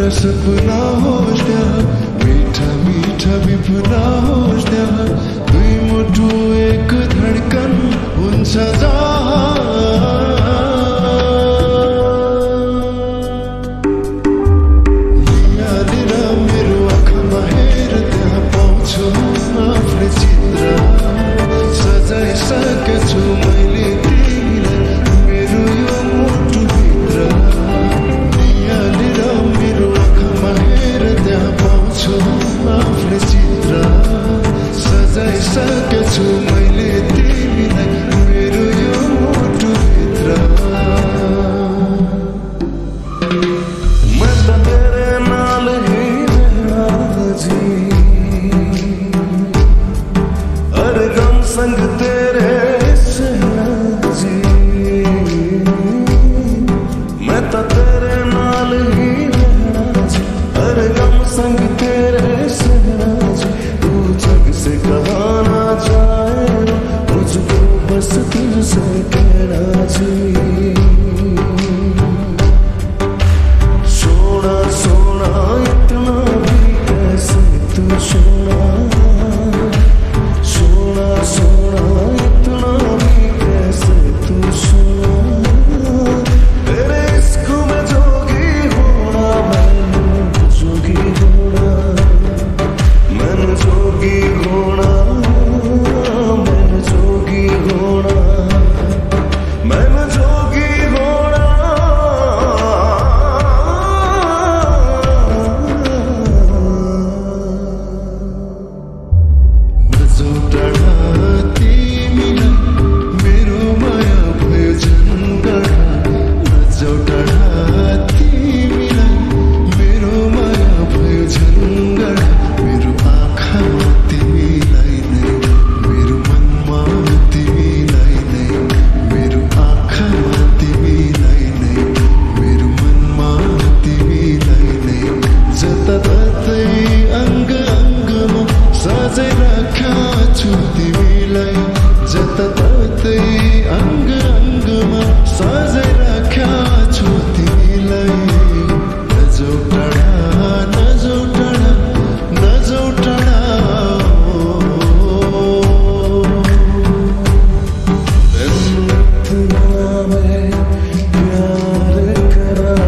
सपना होस् त्यहाँ मीठा मीठा विपना होस् त्यहाँ दुई मुटु एक धडकन हुन्छ जहाँ यहाँनिर मेरो आँखामा हेर त्यहाँ पाउँछु आफ्नै चित्र सजाइसकेछु मैले तिमीलाई मेरो यो मुटुभित्र यहाँनिर मेरो आँखामा हेर त्यहाँ पाउँछु आफ्नै चित्र सजाइसकेछु मैले तिमीलाई मेरो यो मुटुभित्र मैं तो तेरे नाल ही रहना जी हर गम संग तेरे सहना जी मैं तो तेरे नाल ही रहना जी हर गम संग तेरे सहना जी तू जग से कहा ना जाए मुझको बस तुझसे कहना जी सोना सोना इतना भी कैसे तू सोना सोना सोना इतना भी कैसे तू सोना तेरे इश्क में जोगी होना मैंने जोगी होना मैंने जोगी होना मैंने जोगी होना मैंने जोगी होना नजौ टाढा तिमीलाई मेरो माया भयो झन्गडा नजौ टाढा तिमीलाई मेरो माया भयो झन्गडा मेरो आँखामा तिमीलाई नै मेरो मनमा तिमीलाई नै मेरो आँखामा तिमीलाई नै मेरो मनमा तिमीलाई नै जताततै अङ्ग अङ्गमा सजाइ राख्छु तिमीलाई जताततै अङ्ग अङ्गमा सजाइ राख्छु तिमीलाई नजौ टाढा नजौ टाढा नजौ टाढा इतना मैं प्यार करा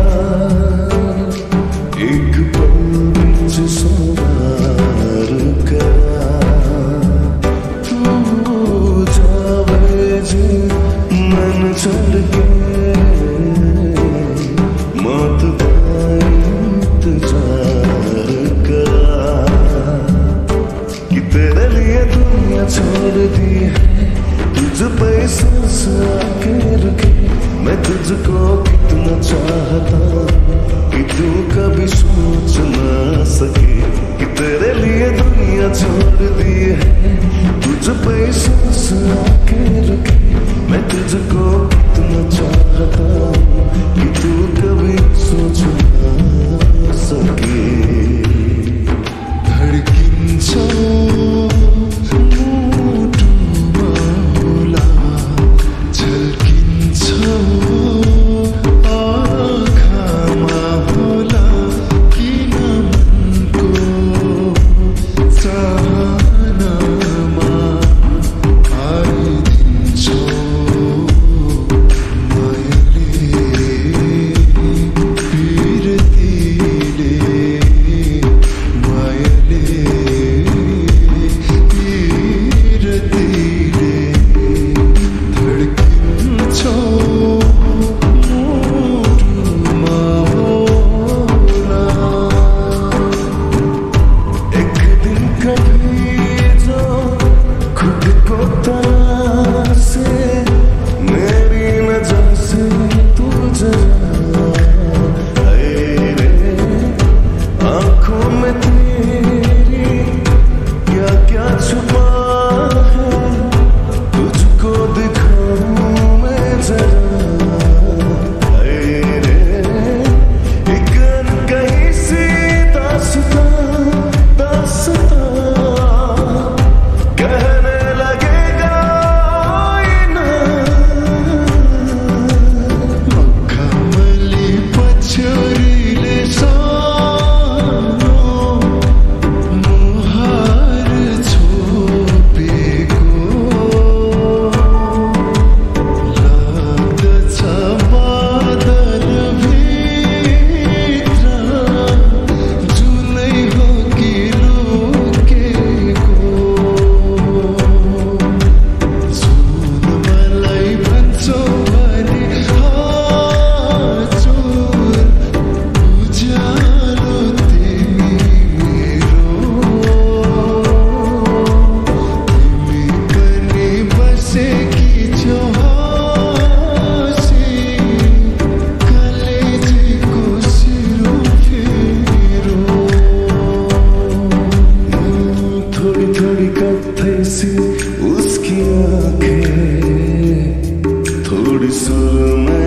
एक पल बीच सोनार करा तू जावे जे मन चल के मौत का इंतजार करा कि तेरे लिए दुनिया छोड़ दी है तुझ पे सांस आके रुके मैं तुझको कितना चाहता कि तू कभी सोच ना सके कि तेरे लिए दुनिया छोड़ दी है तुझ पे सांस आके रुके मैं तुझको कितना चाहता कि तू कभी सोच ना सके धडकिन्छौ मुटुमा होला झल्किन्छौ आँखामा होला किन मनको चाहनामा आइदिन्छौ मायाले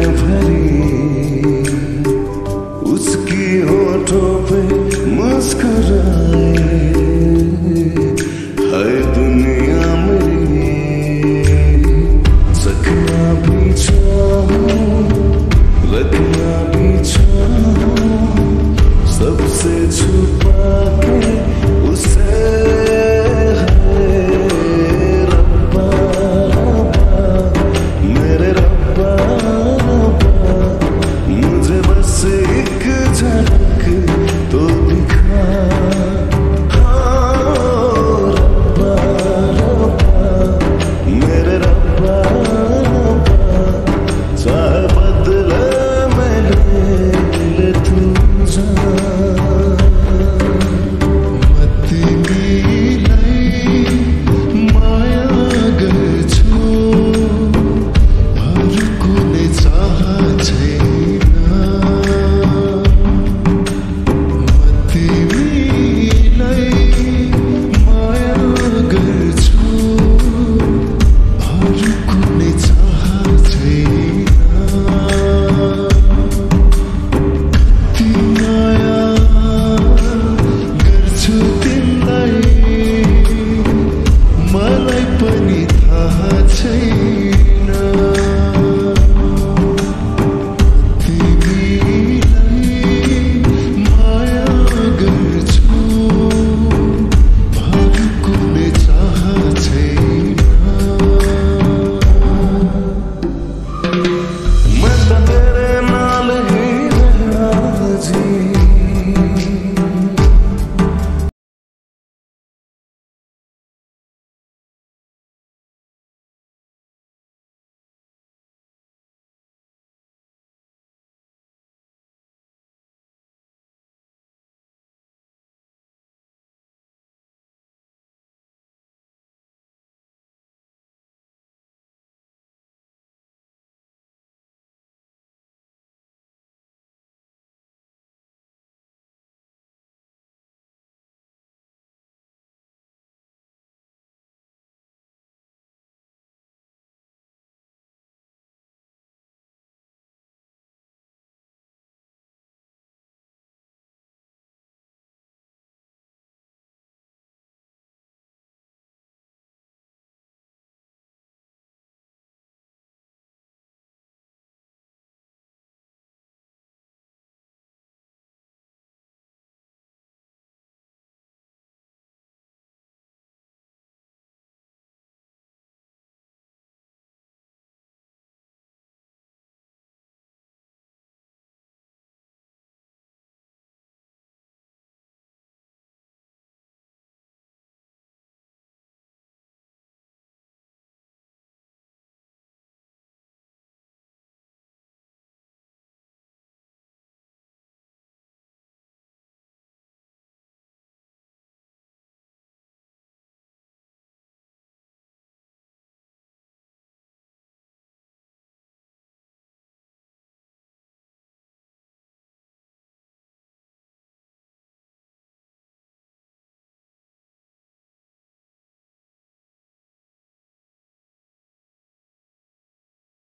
भरी